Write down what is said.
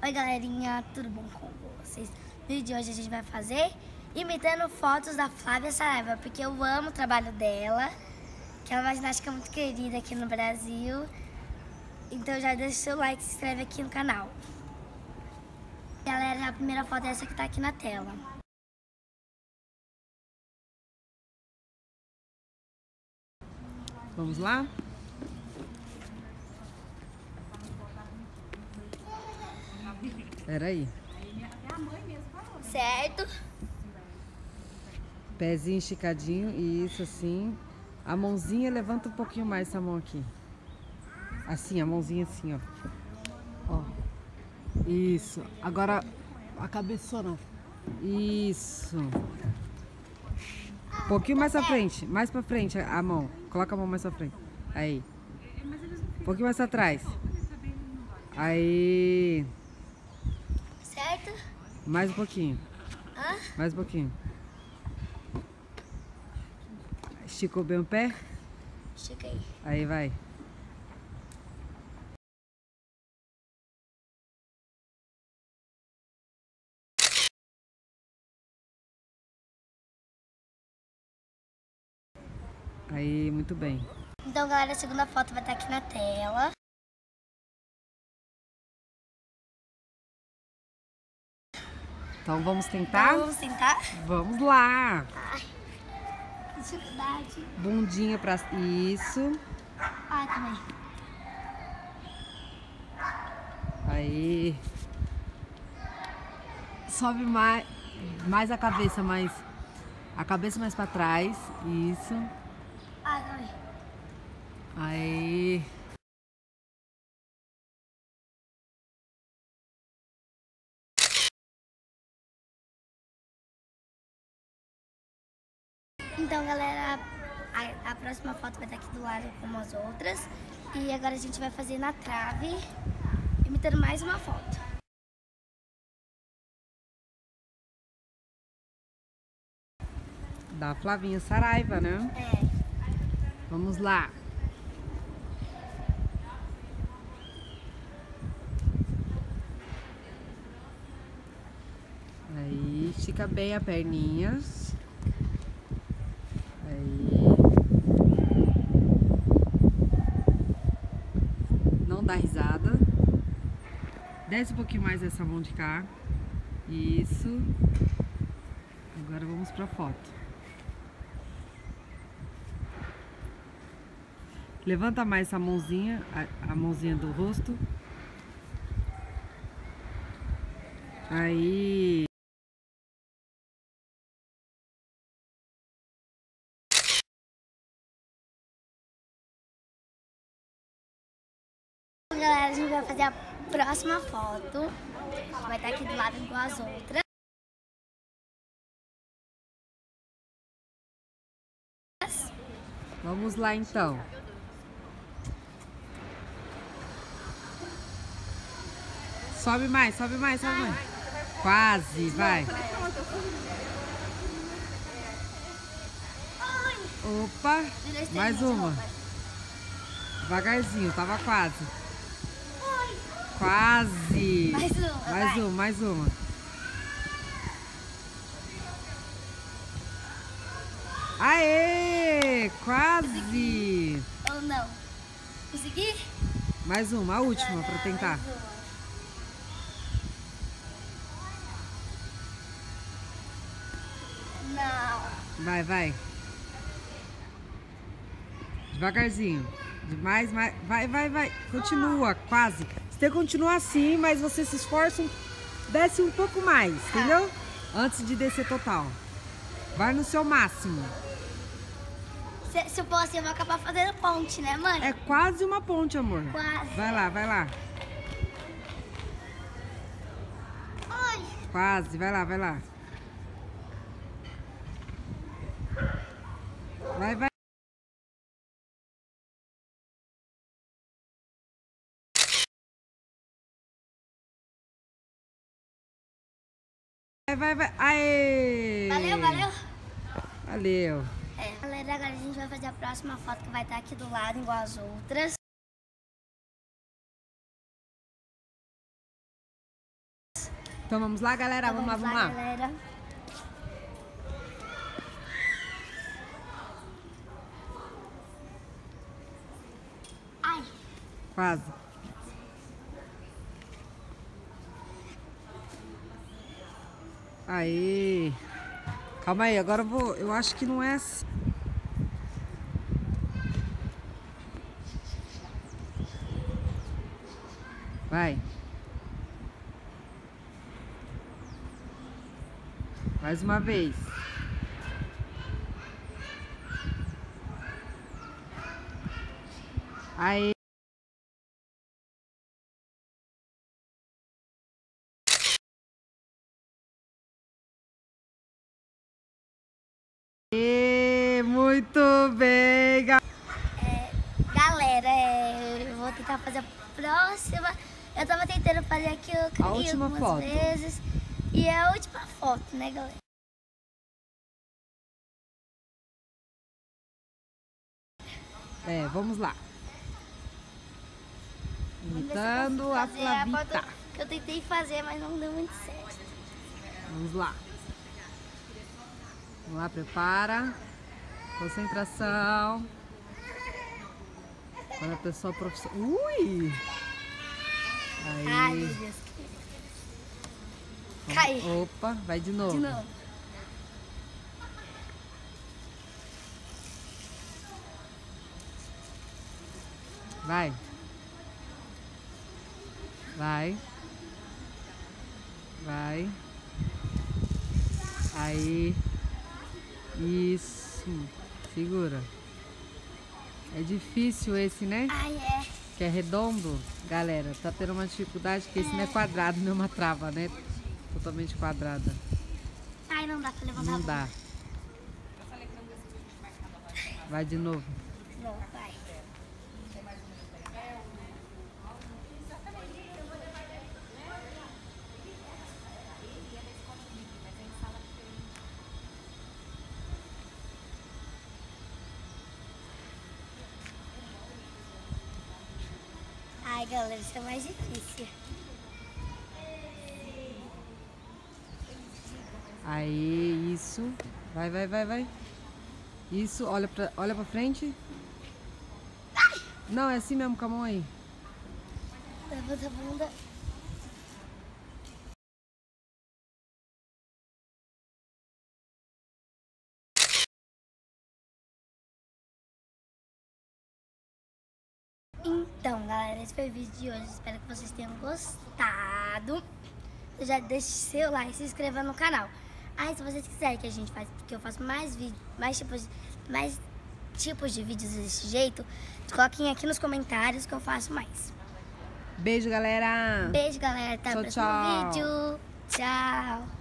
Oi galerinha, tudo bom com vocês? No vídeo de hoje a gente vai fazer imitando fotos da Flávia Saraiva, porque eu amo o trabalho dela, que ela é uma ginástica muito querida aqui no Brasil. Então já deixa o seu like e se inscreve aqui no canal. Galera, a primeira foto é essa que tá aqui na tela. Vamos lá? Peraí. Certo? Pezinho esticadinho, isso assim. A mãozinha, levanta um pouquinho mais essa mão aqui. Assim, a mãozinha assim, ó. Ó. Isso. Agora a cabeçona. Isso. Um pouquinho mais pra frente. Mais pra frente a mão. Coloca a mão mais pra frente. Aí. Um pouquinho mais atrás. Aí. Certo? Mais um pouquinho. Hã? Mais um pouquinho. Esticou bem o pé? Estiquei. Aí vai. Aí, muito bem. Então galera, a segunda foto vai estar aqui na tela. Então vamos tentar? Vamos tentar? Vamos lá! Ai, que dificuldade. Bundinha pra... Isso. Ai, também. Aí. Sobe mais a cabeça, mais... A cabeça mais pra trás. Isso. Ai, também. Aí. Então, galera, a próxima foto vai estar aqui do lado como as outras. E agora a gente vai fazer na trave, imitando mais uma foto. Da Flavinha Saraiva, né? É. Vamos lá. Aí, estica bem a perninha. Aí. Não dá risada. Desce um pouquinho mais essa mão de cá. Isso. Agora vamos pra foto. Levanta mais essa mãozinha, a mãozinha do rosto. Aí. Galera, a gente vai fazer a próxima foto. Vai estar aqui do lado igual as outras. Vamos lá então. Sobe mais, sobe mais, sobe mais. Quase, vai. Opa, mais uma. Devagarzinho, tava quase. Quase. Mais uma, Mais vai. uma, mais uma. Aê, quase. Ou não? Consegui? Mais uma, a última pra tentar. Mais uma. Não. Vai, vai. Devagarzinho. Mais, mais. Vai, vai, vai. Continua, quase. Você continua assim, mas você se esforça, desce um pouco mais, entendeu? Antes de descer total. Vai no seu máximo. Se eu for assim, eu vou acabar fazendo ponte, né, mãe? É quase uma ponte, amor. Quase. Vai lá, vai lá. Ai. Quase, vai lá, vai lá. Vai, vai. Vai, vai, vai. Aê! Valeu, valeu. Valeu. Galera, agora a gente vai fazer a próxima foto que vai estar aqui do lado igual as outras. Então vamos lá, galera? Então, vamos lá. galera. Ai. Quase. Aí. Calma aí, agora eu vou. Eu acho que não é assim. Vai. Mais uma vez. Aí. Muito bem, Galera, eu vou tentar fazer a próxima. Eu tava tentando fazer aqui, eu caí última algumas foto. vezes. E é a última foto, né, galera? Vamos lá. Imitando a Fazer a Flavita. foto que eu tentei fazer, mas não deu muito certo. Vamos lá. Vamos lá, prepara. Concentração. Quando a pessoa profissional. Ui! Aí. Ai, meu Deus. Cai. Opa, vai de novo. De novo. Vai. Vai. Vai. Aí. Isso. Segura. É difícil esse, né? Ai, é. Que é redondo. Galera, tá tendo uma dificuldade que esse não é quadrado, não é uma trava, né? Totalmente quadrada. Ai, não dá pra levantar. Não dá. Vai de novo. Não, vai. Ai, galera, isso é mais difícil. Aí, isso. Vai, vai, vai, vai. Isso, olha pra frente. Não, é assim mesmo, com a mão aí. Levanta a bunda. Então, galera, esse foi o vídeo de hoje. Espero que vocês tenham gostado. Já deixe seu like e se inscreva no canal. Aí, se vocês quiserem que eu faça mais vídeos, mais tipos de vídeos desse jeito, coloquem aqui nos comentários que eu faço mais. Beijo, galera. Beijo, galera. Até o próximo Tchau. vídeo. Tchau.